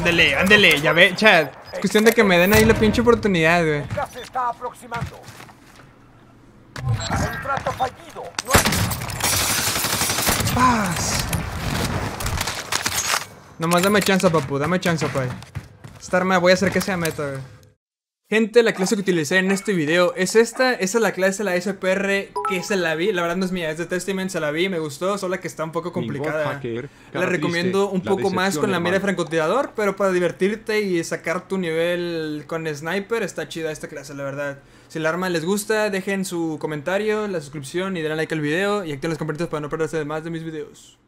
Ándele, ándele, ya ve, chat. Es cuestión de que me den ahí la pinche oportunidad, güey. El gas se está aproximando. Contrato fallido. No hay... Paz. Nomás dame chance, papu, dame chance, pay. Esta arma voy a hacer que sea meta, güey. Gente, la clase que utilicé en este video es esta. Esa es la clase, la SPR, que se la vi. La verdad no es mía, es de Testament, se la vi, me gustó. Solo que está un poco complicada. La recomiendo un poco más con la mira de francotirador, pero para divertirte y sacar tu nivel con sniper, está chida esta clase, la verdad. Si el arma les gusta, dejen su comentario, la suscripción y denle like al video. Y activen los comentarios para no perderse más de mis videos.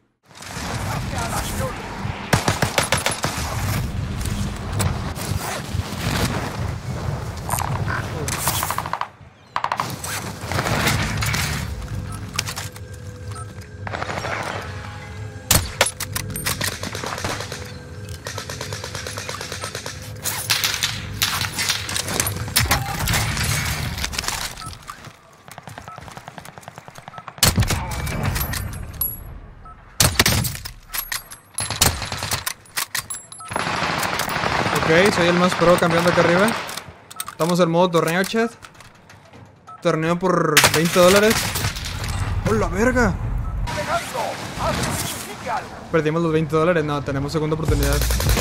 Ok, soy el más pro cambiando acá arriba. Estamos en modo torneo, chat. Torneo por $20. ¡Oh, la verga! Perdimos los $20. No, tenemos segunda oportunidad.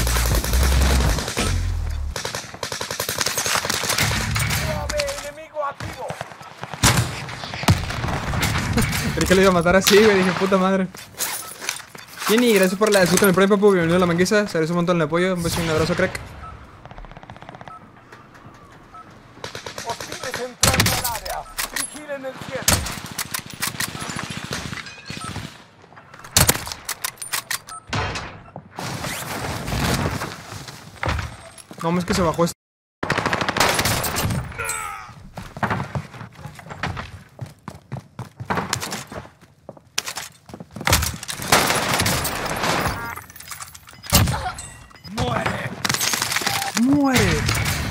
Creí que lo iba a matar así, güey. Dije, puta madre. Jenny, gracias por la disfruta en el premio, papu. Bienvenido a la manguisa. Se agradece un montón el apoyo. Un beso y un abrazo, crack. Hostiles entrando al área. Vigilen el cielo. No, es que se bajó esto. ¡Muere! ¡Muere!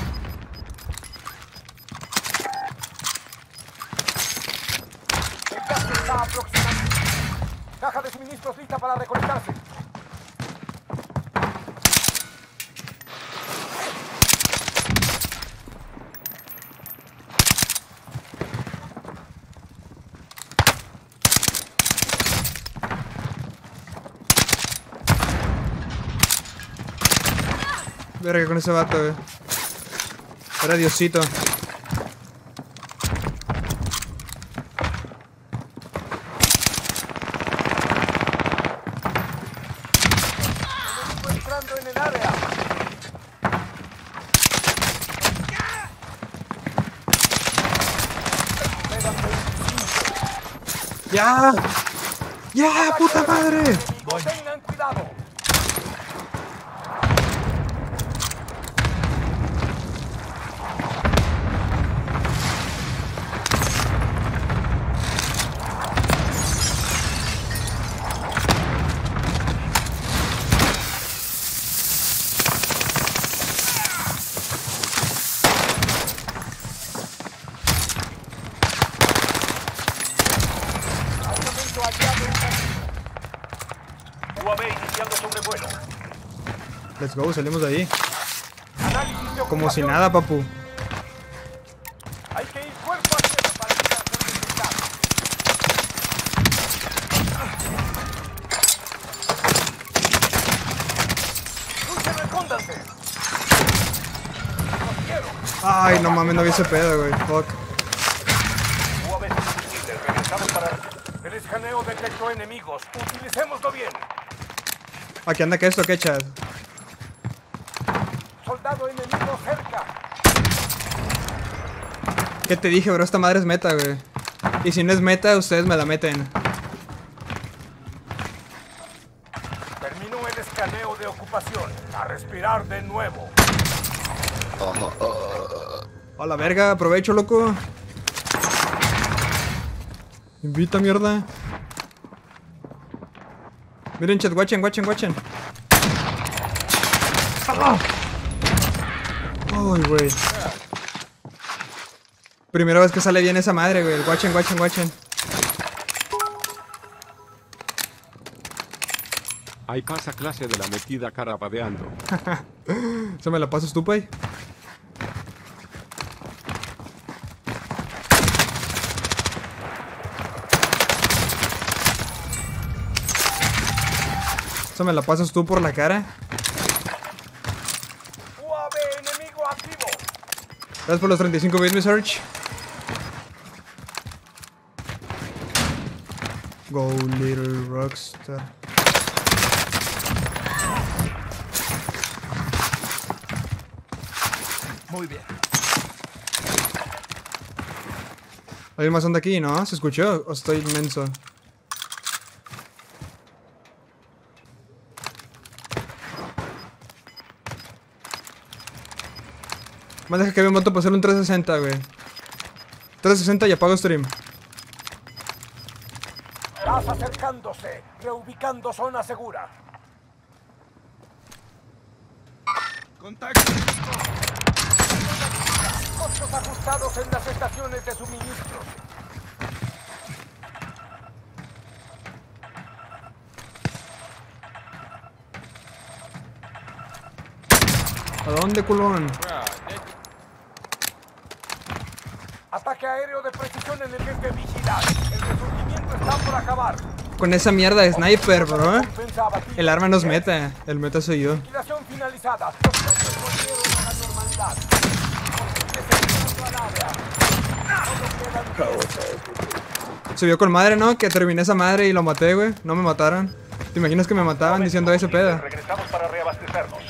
El gas se está aproximando. Caja de suministros lista para recolectarse. Verga con ese vato, güey. Era Diosito. Entrando en el área. ¡Ya! ¡Ya, puta madre! Tengan cuidado. UAV iniciando sobrevuelo. Let's go, salimos de ahí. Análisis de Como si ocupación. nada, papu. Hay que ir cuerpo a tierra para evitar ser detectados. ¡Luchen, escóndanse! ¡Los quiero! Ay, no mames, no vi ese pedo, güey. Fuck. UAV suficiente. Regresamos para... El escaneo detectó enemigos. Utilicémoslo bien. Aquí anda que esto, ¿qué, chat? Soldado enemigo cerca. ¿Qué te dije, bro? Esta madre es meta, güey. Y si no es meta, ustedes me la meten. Terminó el escaneo de ocupación. A respirar de nuevo. A la verga, aprovecho, loco. Invita, mierda. Miren, chat, watchen. ¡Ah! Ay, güey. Primera vez que sale bien esa madre, güey. Watchen. Ahí pasa clase de la metida carababeando. ¿Se me la pasas tú, pay? ¿Se me la pasas tú por la cara? UAV enemigo activo. Gracias por los 35 bits, mi Search. Go, little rockstar. Muy bien. ¿Alguien más anda aquí, no? ¿Se escuchó? ¿O estoy inmenso? Más deja que había un moto para hacer un 360, güey. 360 y apago stream. Gas acercándose. Reubicando zona segura. Contacto. Costos ajustados en las estaciones de suministros. ¿A dónde, culón? Ataque aéreo de precisión en el que hay que vigilar. El resurgimiento está por acabar. Con esa mierda de sniper, bro. Recompensa abatida. El arma nos meta. El meta soy yo. Liquidación finalizada. Los precios volvieron a la normalidad. Hostiles entrando al área. Solo quedan 10. Se vio con madre, ¿no? Que terminé esa madre y lo maté, güey. No me mataron. ¿Te imaginas que me mataban diciendo ese pedo? Regresamos para reabastecernos.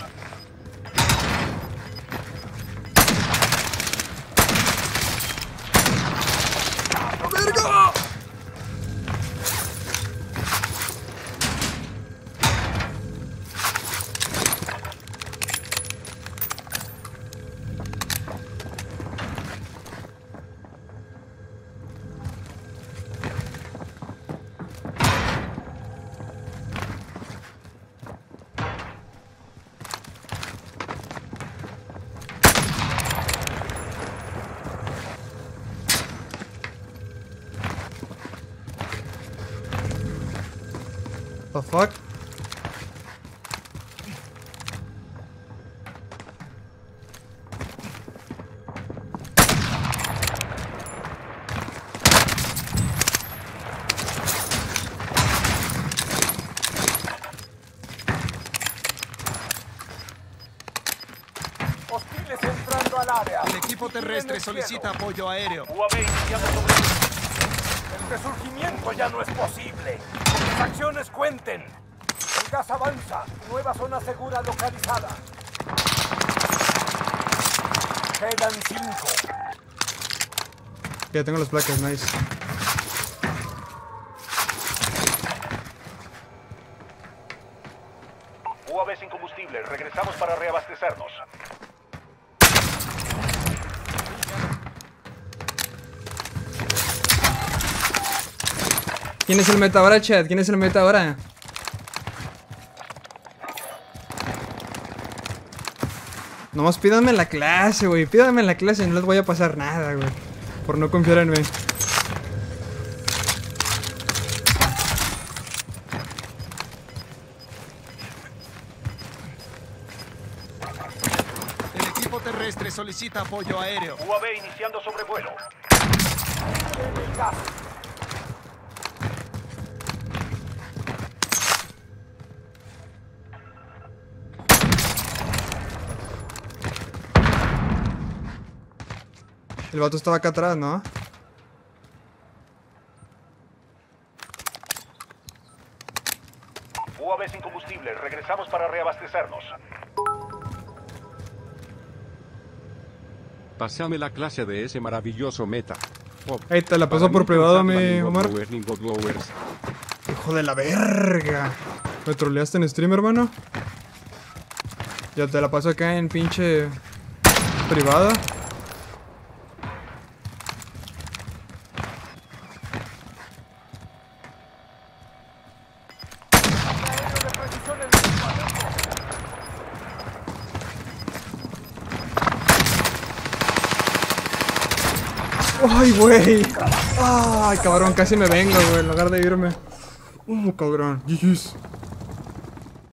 The fuck? Hostiles entrando al área. El equipo terrestre solicita apoyo aéreo. UAV iniciando sobre... El resurgimiento ya no es posible. Las acciones cuenten. El gas avanza. Nueva zona segura localizada. Quedan 5. Ya tengo las placas, nice. UAV sin combustible. Regresamos para reabastecernos. ¿Quién es el meta ahora, chat? ¿Quién es el meta ahora? Nomás pídanme la clase, güey. Pídanme la clase y no les voy a pasar nada, güey. Por no confiar en mí. El equipo terrestre solicita apoyo aéreo. UAV iniciando sobrevuelo. El gas. El vato estaba acá atrás, ¿no? UAV sin combustible. Regresamos para reabastecernos. Pásame la clase de ese maravilloso meta. Oh, Ahí te la para pasó por mí privado, cansar la mi Ningo Omar. Blower, Ningo Blowers. Hijo de la verga. ¿Me troleaste en stream, hermano? Ya te la paso acá en pinche privada. Aéreo de precisión en ¡Ay, güey! ¡Ay, cabrón! Casi me vengo, güey, en lugar de irme. Cabrón. GG's.